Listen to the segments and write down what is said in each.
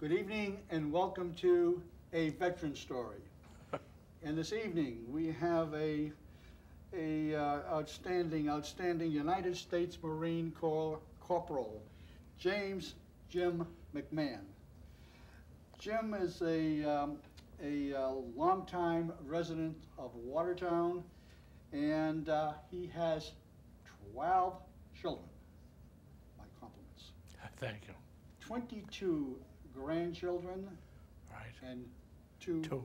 Good evening and welcome to A Veteran Story. And this evening we have a outstanding United States Marine Corps Corporal, James Jim McMahon. Jim is a longtime resident of Watertown, and he has 12 children. My compliments. Thank you. 22 grandchildren, Right. and two Two.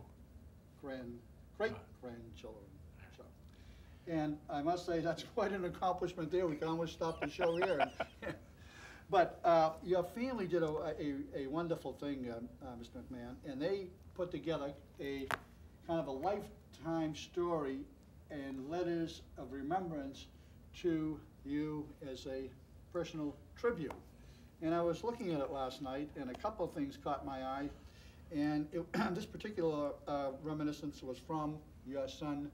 great-grandchildren. So, and I must say that's quite an accomplishment there. We can almost stop the show here. But your family did a wonderful thing, Mr. McMahon, and they put together a kind of a lifetime story and letters of remembrance to you as a personal tribute. And I was looking at it last night, and a couple of things caught my eye. And this particular reminiscence was from your son,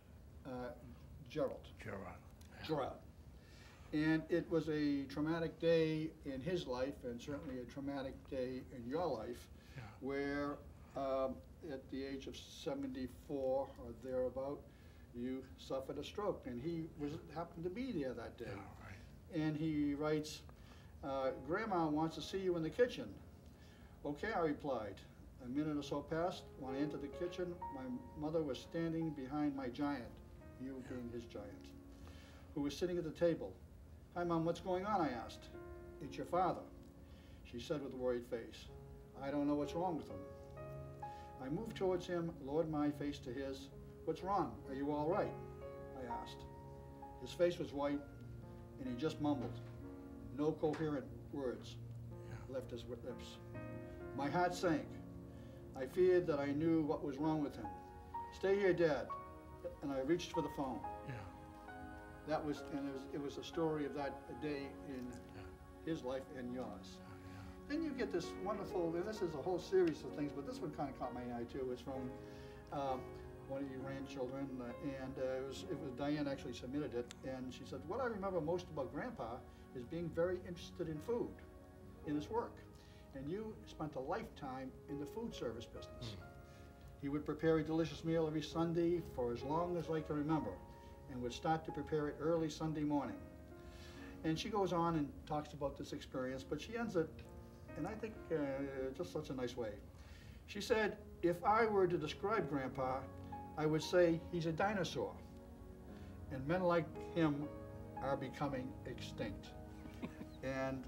Gerald. Gerard. Yeah. Gerard. And it was a traumatic day in his life, and certainly a traumatic day in your life, Yeah. where at the age of 74 or thereabout, you suffered a stroke, and he happened to be there that day. Yeah, right. And he writes, Grandma wants to see you in the kitchen. Okay, I replied. A minute or so passed. When I entered the kitchen, my mother was standing behind my giant, you being his giant, who was sitting at the table. Hi, Mom, what's going on? I asked. It's your father, she said with a worried face. I don't know what's wrong with him. I moved towards him, lowered my face to his. What's wrong? Are you all right? I asked. His face was white, and he just mumbled. No coherent words left his lips. My heart sank. I feared that I knew what was wrong with him. Stay here, Dad. And I reached for the phone. Yeah. That was, and it was a story of that day in his life and yours. Then you get this wonderful, and this is a whole series of things, but this one kind of caught my eye too. It's from one of your grandchildren, and it was Diane actually submitted it, and she said, what I remember most about Grandpa is being very interested in food, in his work. And you spent a lifetime in the food service business. He would prepare a delicious meal every Sunday for as long as I can remember, and would start to prepare it early Sunday morning. And she goes on and talks about this experience, but she ends it, and I think just such a nice way. She said, if I were to describe Grandpa, I would say he's a dinosaur, and men like him are becoming extinct. And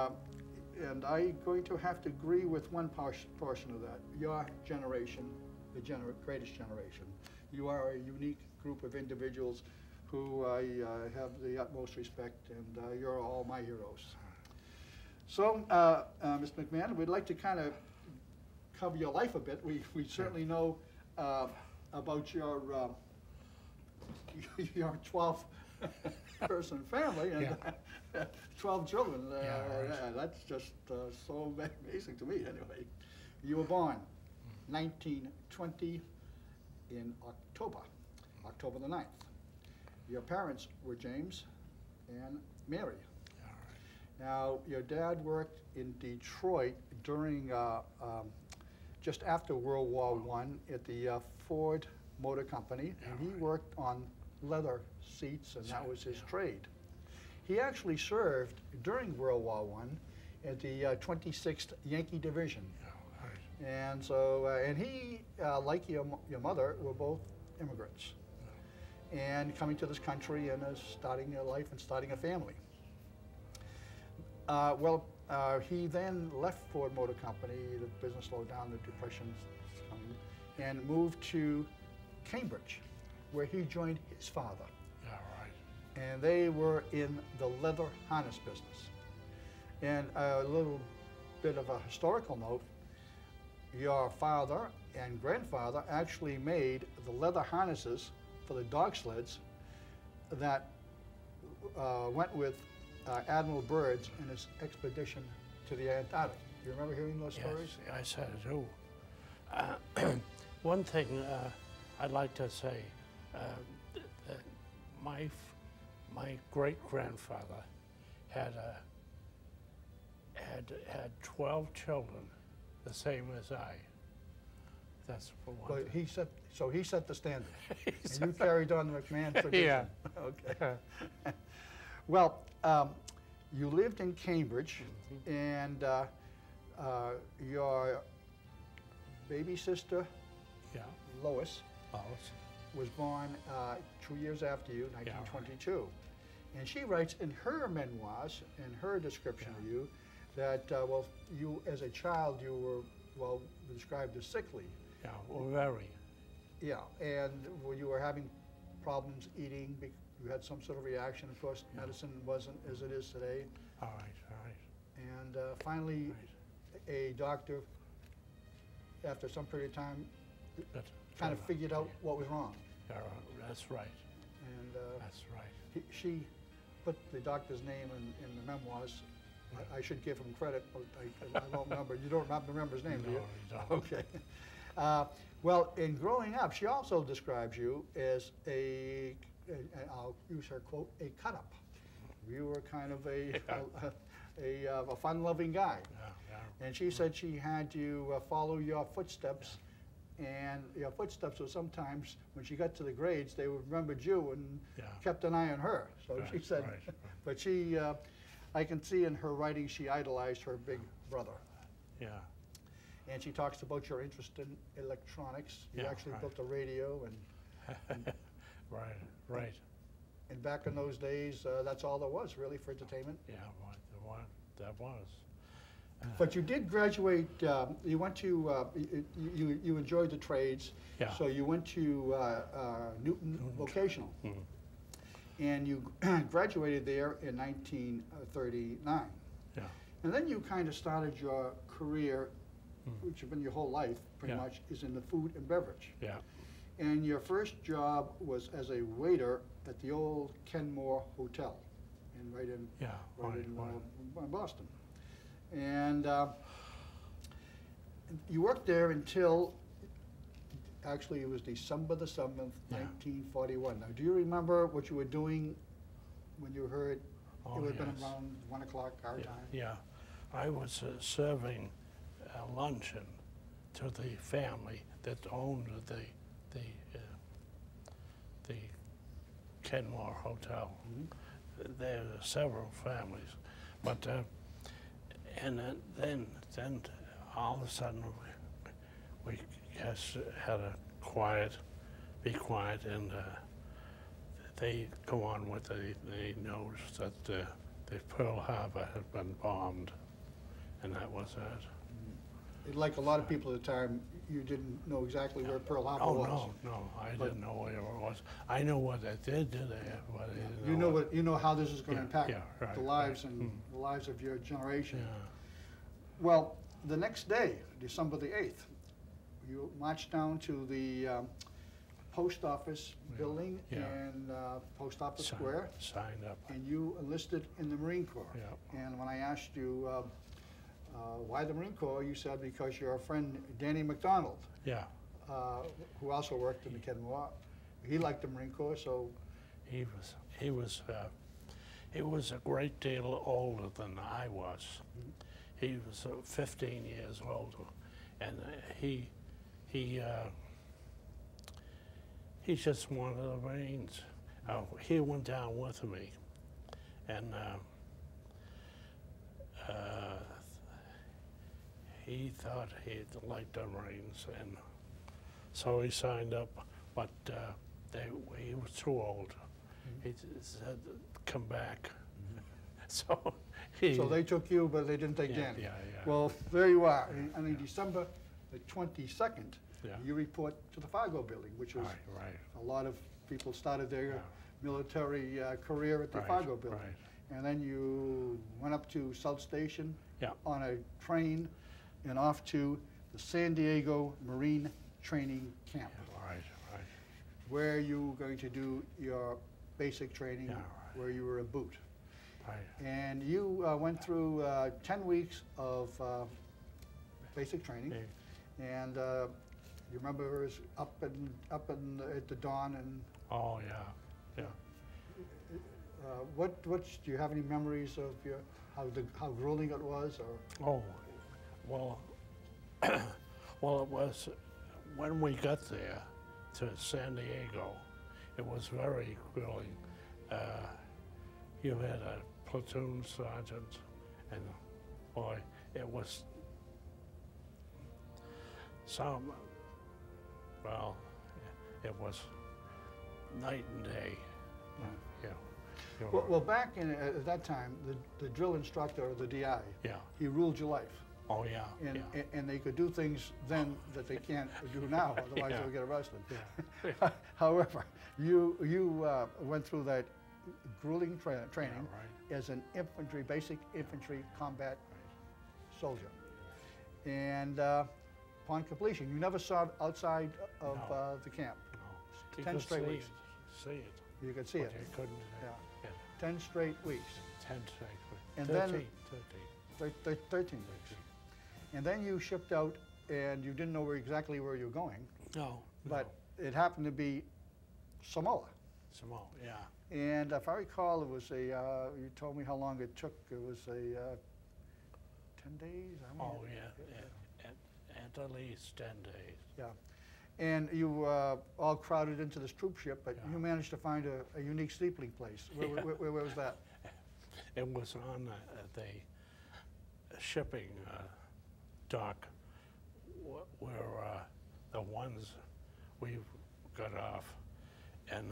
I'm going to have to agree with one portion of that. Your generation, the greatest generation. You are a unique group of individuals who I have the utmost respect, and you're all my heroes. So, Mr. McMahon, we'd like to kind of cover your life a bit. We certainly know about your 12-person family and 12 children. That's just so amazing to me, anyway. You were born 1920 in October the 9th. Your parents were James and Mary. All right. Now, your dad worked in Detroit during just after World War I at the Ford Motor Company, and he worked on leather seats, and that was his trade. He actually served during World War I at the 26th Yankee Division. Right. And so, and he, like your mother, were both immigrants. And coming to this country and starting a life and starting a family. He then left Ford Motor Company, the business slowed down, the Depression's coming, and moved to Cambridge, where he joined his father. Yeah, right. And they were in the leather harness business. And a little bit of a historical note, your father and grandfather actually made the leather harnesses for the dog sleds that went with Admiral Byrd's in his expedition to the Antarctic. You remember hearing those stories? Yes, I do. One thing I'd like to say, that my great-grandfather had 12 children the same as I. That's for one But thing. he set the standard, and you carried on the McMahon tradition. Yeah. Okay. Well, you lived in Cambridge, and your baby sister, Yeah. Lois, Lois. was born 2 years after you, Yeah, 1922. And she writes in her memoirs, in her description of you, that, well, you as a child, you were, well, described as sickly. Yeah, well, very. Yeah, and when you were having problems eating, you had some sort of reaction. Of course, medicine wasn't as it is today. All right. And finally, a doctor, after some period of time, But, kind of figured out what was wrong. Yeah, that's right. And That's right. she put the doctor's name in the memoirs. I should give him credit, but I don't remember. You don't remember his name, do you? No, I don't. Okay. Well, in growing up, she also describes you as I'll use her quote, a cut-up. You were kind of a fun-loving guy. Yeah. And she said she had you follow your footsteps, and your footsteps were sometimes, when she got to the grades, they remembered you and kept an eye on her. So she said, but she, I can see in her writing she idolized her big brother. Yeah. And she talks about your interest in electronics. You Yeah, actually right. built a radio, and Right. and back in those days, that's all there was really for entertainment. Yeah, that was. But you did graduate. You went to. You enjoyed the trades. Yeah. So you went to Newton Vocational, and you graduated there in 1939. Yeah. And then you kind of started your career, which has been your whole life, pretty Yeah. much, is in the food and beverage. Yeah. And your first job was as a waiter at the old Kenmore Hotel, right in Boston. And you worked there until, actually it was December the 7th, 1941. Now, do you remember what you were doing when you heard it would have been around 1 o'clock our time? Yeah. I was serving luncheon to the family that owned the Kenmore Hotel. There are several families, but and then all of a sudden we just had a be quiet, and they go on with the news that the Pearl Harbor had been bombed, and that was it. Like a lot of people at the time, you didn't know exactly where Pearl Harbor was. No, I didn't know where it was. I know what they did there, but I didn't You know know you know how this is going to impact right, the lives right. and the lives of your generation. Yeah. Well, the next day, December the 8th, you marched down to the post office building in Post Office Square. Signed up. And you enlisted in the Marine Corps. Yeah. And when I asked you why the Marine Corps, you said because your friend Danny McDonald, Yeah. who also worked in the Kenmore, he liked the Marine Corps, so. He was a great deal older than I was. He was 15 years older, and he just wanted the Marines. He went down with me, and he thought he'd like the Marines, and so he signed up, but he was too old. He said, come back. So they took you, but they didn't take Danny. Yeah. Well, there you are. And on December the 22nd, you report to the Fargo building, which was a lot of people started their military career at the Fargo building. And then you went up to South Station on a train and off to the San Diego Marine Training Camp, where you were going to do your basic training, where you were a boot. And you went through 10 weeks of basic training, and you remember it was up at the dawn and. Oh yeah. What do you have any memories of how grueling it was, or? Oh, well, Well, it was when we got there to San Diego, it was very grueling. You had a platoon sergeant, and boy, it was well, it was night and day. Yeah. Well, back at that time, the drill instructor, or the DI, Yeah. he ruled your life. Oh, yeah. And they could do things then that they can't do now, otherwise Yeah. they'll get arrested. Yeah. However, you went through that grueling training right. as an basic infantry combat soldier. And upon completion, you never saw outside of No. the camp. No. You 10 could straight weeks. See it. You could see But it. you couldn't. Yeah. Yeah. 10 straight weeks. 10 straight weeks. And 13. then 13 weeks. And then you shipped out, and you didn't know exactly where you were going, No. but it happened to be Samoa. Samoa, yeah. And if I recall, it was you told me how long it took. It was 10 days? I mean, Oh, yeah. At least 10 days. Yeah. And you all crowded into this troop ship, but Yeah. you managed to find a unique sleeping place. Where was that? It was on the shipping dock where the ones we got off, and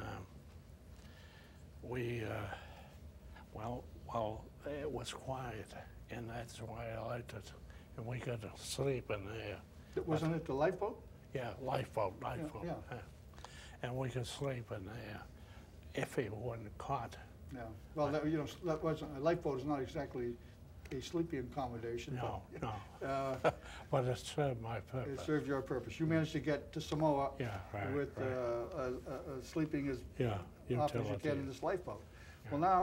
well, it was quiet, and that's why I liked it, and we got to sleep in there. Wasn't it the lifeboat? Yeah, lifeboat. Yeah. And we could sleep in there if he wasn't caught. Yeah. Well, that wasn't, a lifeboat is not exactly a sleeping accommodation. No, but, no. But it served my purpose. It served your purpose. You managed to get to Samoa Yeah, right. with right. sleeping as Yeah, often as you utility. can in this lifeboat. Yeah. Well, now